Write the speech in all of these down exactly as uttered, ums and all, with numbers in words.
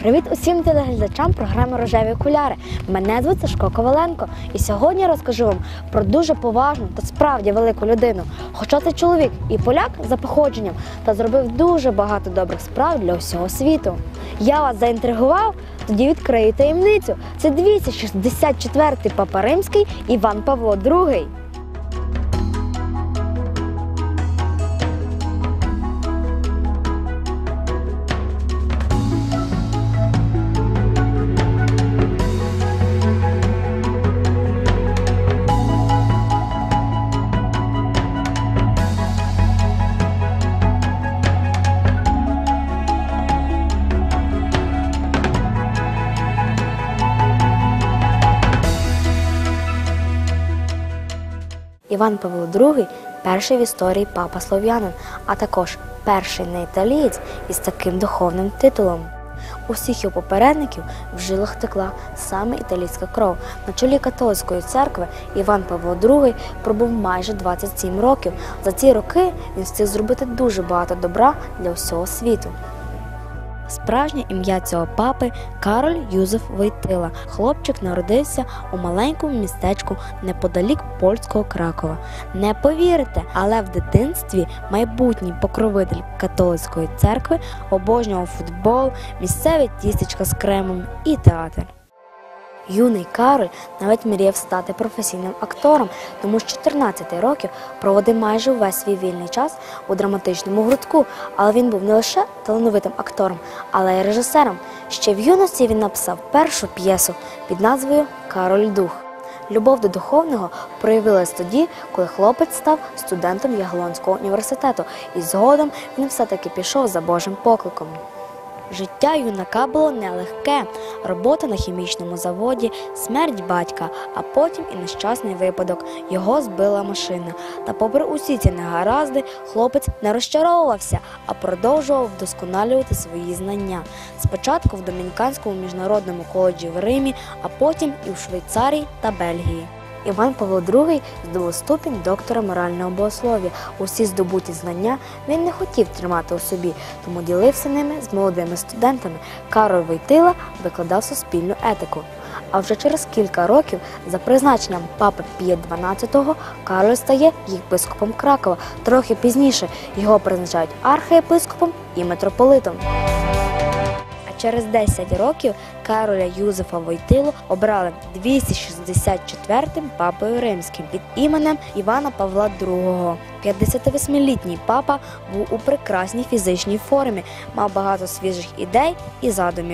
Привіт усім телеглядачам програми «Рожеві окуляри». Мене звуть Сашко Коваленко. І сьогодні я розкажу вам про дуже поважну та справді велику людину. Хоча це чоловік і поляк за походженням, та зробив дуже багато добрих справ для усього світу. Я вас заінтригував? Тоді відкрию таємницю. Це двісті шістдесят четвертий папа римський Іван Павло другий. Іван Павло другий – перший в історії папа-слов'янин, а також перший не італієць із таким духовним титулом. У всіх його попередників в жилах текла саме італійська кров. На чолі католицької церкви Іван Павло другий пробув майже двадцять сім років. За ці роки він встиг зробити дуже багато добра для всього світу. Справжнє ім'я цього папи – Кароль Юзеф Войтила. Хлопчик народився у маленькому містечку неподалік польського Кракова. Не повірите, але в дитинстві майбутній покровитель католицької церкви обожнював футбол, місцеві тістечка з кремом і театр. Юний Кароль навіть мріяв стати професійним актором, тому з чотирнадцяти років проводив майже увесь свій вільний час у драматичному гуртку. Але він був не лише талановитим актором, але й режисером. Ще в юності він написав першу п'єсу під назвою «Кароль Дух». Любов до духовного проявилась тоді, коли хлопець став студентом Ягелонського університету, і згодом він все-таки пішов за Божим покликом. Життя юнака було нелегке. Робота на хімічному заводі, смерть батька, а потім і нещасний випадок. Його збила машина. Та попри усі ці негаразди, хлопець не розчаровувався, а продовжував вдосконалювати свої знання. Спочатку в Домініканському міжнародному коледжі в Римі, а потім і в Швейцарії та Бельгії. Іван Павло другий здобув ступінь доктора морального богослов'я. Усі здобуті знання він не хотів тримати у собі, тому ділився ними з молодими студентами. Кароль Войтила викладав суспільну етику. А вже через кілька років, за призначенням папи Пія дванадцятого, Кароль стає єпископом Кракова. Трохи пізніше його призначають архієпископом і митрополитом. Через десять років Кароля Юзефа Войтилу обрали двісті шістдесят четвертим папою римським під іменем Івана Павла другого. п'ятдесятивосьмилітній папа був у прекрасній фізичній формі, мав багато свіжих ідей і задумів.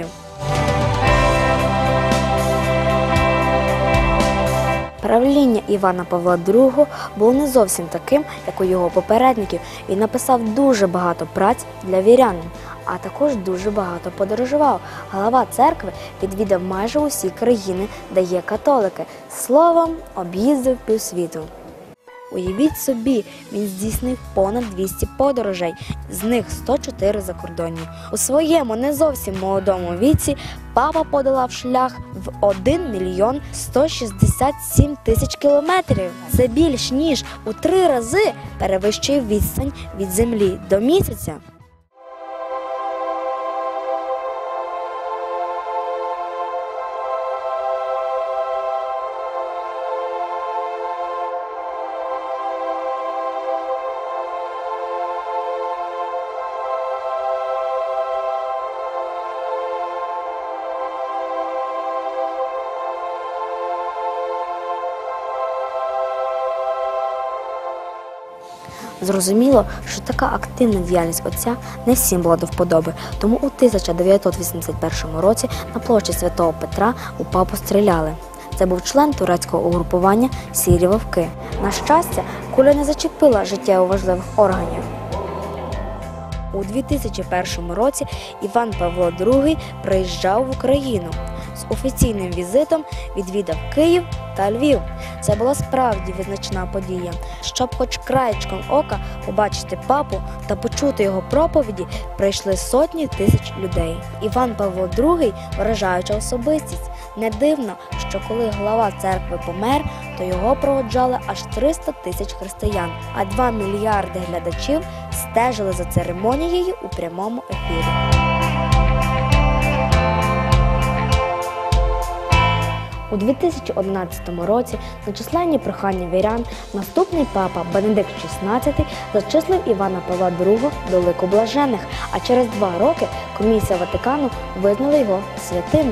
Правління Івана Павла другого було не зовсім таким, як у його попередників. Він написав дуже багато праць для вірян, а також дуже багато подорожував. Глава церкви відвідав майже усі країни, де є католики. Словом, об'їздив півсвіту. Уявіть собі, він здійснив понад двісті подорожей, з них сто чотири закордонні. У своєму не зовсім молодому віці папа подолав шлях в один мільйон сто шістдесят сім тисяч кілометрів. Це більш ніж у три рази перевищує відстань від Землі до місяця. Зрозуміло, що така активна діяльність отця не всім була до вподоби, тому у тисяча дев'ятсот вісімдесят першому році на площі Святого Петра у папу стріляли. Це був член турецького угрупування «Сірі вовки». На щастя, куля не зачепила життєво важливих органів. У дві тисячі першому році Іван Павло другий приїжджав в Україну. З офіційним візитом відвідав Київ та Львів. Це була справді визначна подія. Щоб хоч краєчком ока побачити папу та почути його проповіді, прийшли сотні тисяч людей. Іван Павло другий – вражаюча особистість. Не дивно, що коли глава церкви помер, то його проводжали аж триста тисяч християн, а два мільярди глядачів стежили за церемонією у прямому ефірі. У дві тисячі одинадцятому році на численні прохання вірян наступний папа Бенедикт шістнадцятий зачислив Івана Павла другого до лику блаженних, а через два роки комісія Ватикану визнала його святим.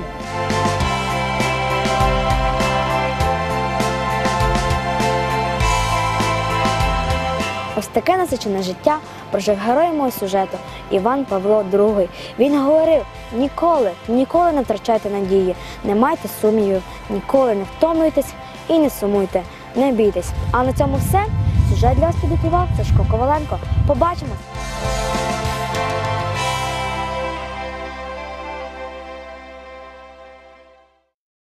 Ось таке насичене життя прожив герой мого сюжету Іван Павло другий. Він говорив: ніколи, ніколи не втрачайте надії, не майте сумнівів, ніколи не втомлюйтесь і не сумуйте, не бійтесь. А на цьому все. Сюжет для вас підготував Сашко Коваленко. Побачимось!